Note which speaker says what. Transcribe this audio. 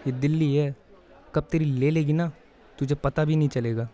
Speaker 1: ये दिल्ली है, कब तेरी ले लेगी ना तुझे पता भी नहीं चलेगा।